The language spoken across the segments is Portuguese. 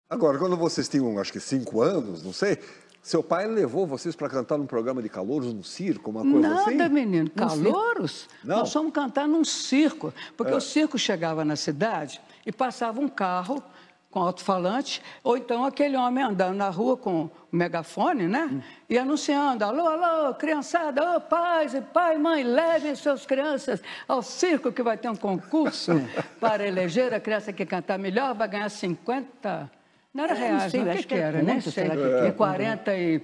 Agora, quando vocês tinham, acho que 5 anos, não sei, seu pai levou vocês para cantar num programa de calouros, num circo, uma coisa assim? Nada, menino. Calouros? Não? Nós fomos cantar num circo. Porque o circo chegava na cidade e passava um carro com alto-falante, ou então aquele homem andando na rua com o megafone, né? E anunciando, alô, alô, criançada, ô, pais e pai, mãe, levem suas crianças ao circo que vai ter um concurso para eleger a criança que cantar melhor, vai ganhar 50... Não era reais, sei, não, o acho que era, era né? ponto, sei lá o que E 40 e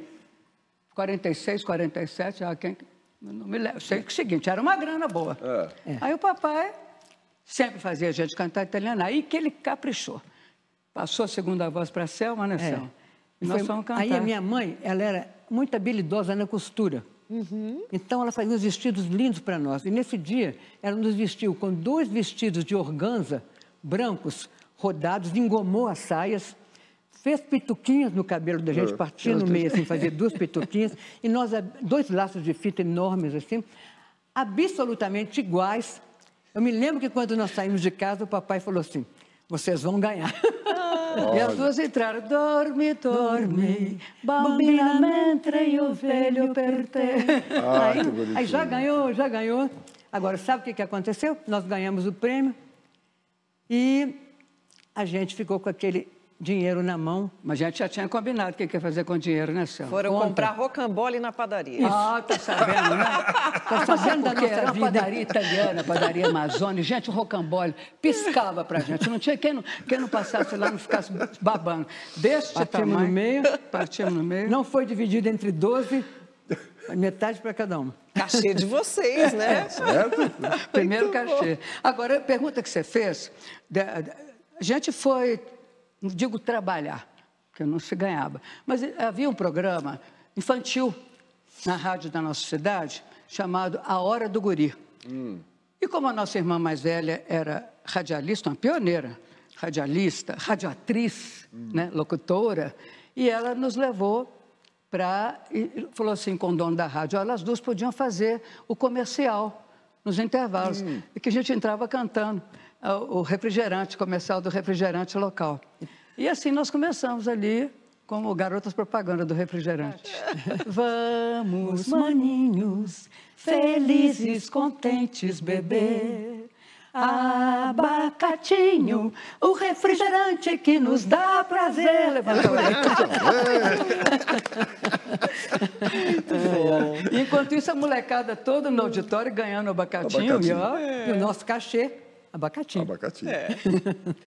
46, 47, não me lembro. Sei que é o seguinte, era uma grana boa. Aí o papai sempre fazia a gente cantar italiano, aí que ele caprichou. Passou a segunda voz para a Selma, né, Selma? E nós fomos cantar. Aí a minha mãe, ela era muito habilidosa na costura. Então, ela fazia os vestidos lindos para nós. E nesse dia, ela nos vestiu com 2 vestidos de organza brancos, rodados, engomou as saias, fez pituquinhas no cabelo da gente, partia no meio, assim, fazia 2 pituquinhas, e nós, 2 laços de fita enormes, assim, absolutamente iguais. Eu me lembro que quando nós saímos de casa, o papai falou assim, vocês vão ganhar. E as duas entraram, dorme, dorme, bambina mentre io velho per te. Aí já ganhou, já ganhou. Agora, sabe o que aconteceu? Nós ganhamos o prêmio e a gente ficou com aquele dinheiro na mão. Mas a gente já tinha combinado o que ia fazer com o dinheiro, né, Selma? Foram comprar rocambole na padaria. Ah, tá sabendo, né? Tá sabendo da nossa vida. Padaria italiana, padaria amazônica. Gente, o rocambole piscava pra gente. Não tinha quem não passasse lá, não ficasse babando. Deste Partimos tamanho. no meio. Partimos no meio. Não foi dividido entre 12, metade para cada uma. Cachê de vocês, né? Certo? Primeiro cachê. Agora, a pergunta que você fez, a gente foi, não digo trabalhar, porque não se ganhava, mas havia um programa infantil na rádio da nossa cidade, chamado A Hora do Guri. E como a nossa irmã mais velha era radialista, uma pioneira, radialista, radioatriz, né, locutora, e ela nos levou e falou assim com o dono da rádio, elas duas podiam fazer o comercial nos intervalos, e que a gente entrava cantando o refrigerante, comercial do refrigerante local. E assim nós começamos ali como garotas propaganda do refrigerante. Vamos, maninhos, felizes, contentes, beber abacatinho, o refrigerante que nos dá prazer. Levanta a orelha. Muito bom. Enquanto isso, a molecada toda no auditório ganhando abacatinho. Abacatinho. E o nosso cachê, abacatinho. Abacaxi.